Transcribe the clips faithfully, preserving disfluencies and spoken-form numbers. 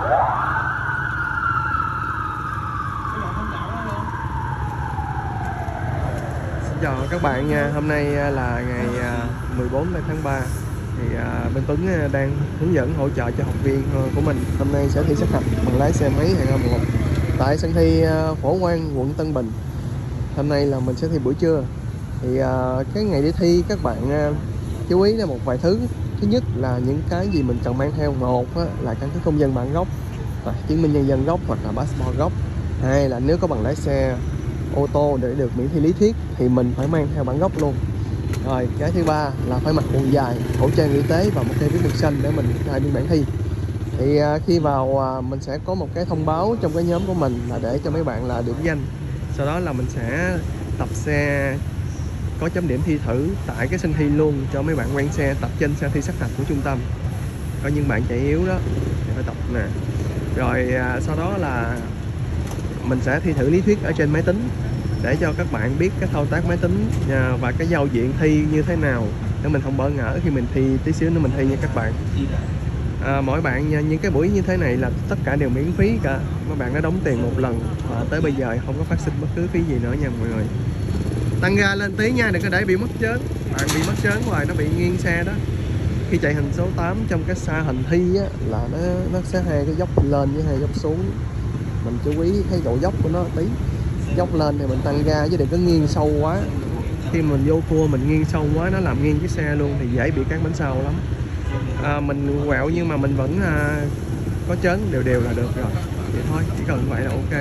Chào các bạn nha, hôm nay là ngày mười bốn tháng ba. Thì bên Tuấn đang hướng dẫn hỗ trợ cho học viên của mình. Hôm nay sẽ thi sát hạch bằng lái xe máy hạng A một tại sân thi Phổ Quang, quận Tân Bình. Hôm nay là mình sẽ thi buổi trưa. Thì cái ngày đi thi các bạn chú ý là một vài thứ. Thứ nhất là những cái gì mình cần mang theo. Một là căn cước công dân bản gốc, chứng minh nhân dân gốc hoặc là passport gốc. Hai là nếu có bằng lái xe ô tô để được miễn thi lý thuyết thì mình phải mang theo bản gốc luôn. Rồi cái thứ ba là phải mặc quần dài, khẩu trang y tế và một cây viết mực xanh để mình khai biên bản thi. Thì khi vào mình sẽ có một cái thông báo trong cái nhóm của mình là để cho mấy bạn là điểm danh. Sau đó là mình sẽ tập xe có chấm điểm thi thử tại cái sân thi luôn cho mấy bạn quen xe, tập trên xe thi sát hạch của trung tâm. Có những bạn chạy yếu đó thì phải tập nè. Rồi sau đó là mình sẽ thi thử lý thuyết ở trên máy tính để cho các bạn biết cái thao tác máy tính và cái giao diện thi như thế nào để mình không bỡ ngỡ khi mình thi tí xíu nữa mình thi nha các bạn. À, mỗi bạn những cái buổi như thế này là tất cả đều miễn phí cả, các bạn đã đóng tiền một lần và tới bây giờ không có phát sinh bất cứ phí gì nữa nha mọi người. Tăng ga lên tí nha, đừng có để bị mất chớn. Bạn bị mất chớn hoài nó bị nghiêng xe đó. Khi chạy hình số tám trong cái xa hình thi á, là nó nó sẽ hai cái dốc lên với hai dốc xuống. Mình chú ý cái độ dốc của nó tí. Dốc lên thì mình tăng ga chứ đừng có nghiêng sâu quá. Khi mình vô cua mình nghiêng sâu quá nó làm nghiêng cái xe luôn thì dễ bị cán bánh sau lắm. À, mình quẹo nhưng mà mình vẫn à, có chớn đều đều là được rồi. Vậy thôi, chỉ cần vậy là ok.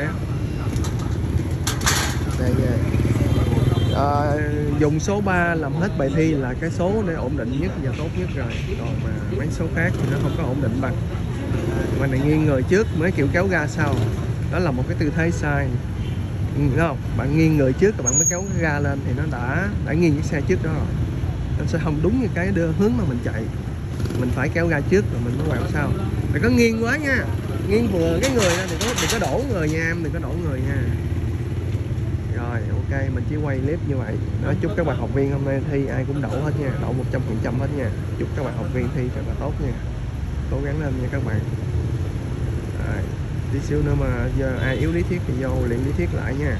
Đây nha. À, dùng số ba làm hết bài thi là cái số để ổn định nhất và tốt nhất rồi. Còn mà mấy số khác thì nó không có ổn định bằng. Mà này nghiêng người trước mới kiểu kéo ga sau. Đó là một cái tư thế sai. Đúng không? Bạn nghiêng người trước rồi bạn mới kéo cái ga lên thì nó đã đã nghiêng cái xe trước đó rồi. Nó sẽ không đúng như cái đưa hướng mà mình chạy. Mình phải kéo ga trước rồi mình mới quẹo sau. Đừng có nghiêng quá nha. Nghiêng vừa cái người ra, đừng có đừng có đổ người nha em, đừng có đổ người nha. Rồi ok, mình chỉ quay clip như vậy. Đó, chúc các bạn học viên hôm nay thi ai cũng đậu hết nha, đậu một trăm phần trăm hết nha. Chúc các bạn học viên thi thật là tốt nha. Cố gắng lên nha các bạn. Rồi, tí xíu nữa mà giờ ai yếu lý thuyết thì vô luyện lý thuyết lại nha.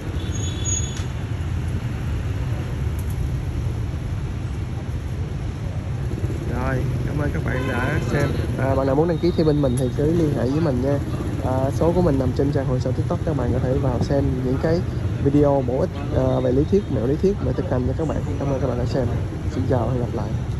Rồi, cảm ơn các bạn đã xem. À, bạn nào muốn đăng ký thi bên mình thì cứ liên hệ với mình nha. À, số của mình nằm trên trang hội sở TikTok, các bạn có thể vào xem những cái video bổ ích à, về lý thuyết, mẹo lý thuyết, về thực hành cho các bạn. Cảm ơn các bạn đã xem. Xin chào và hẹn gặp lại.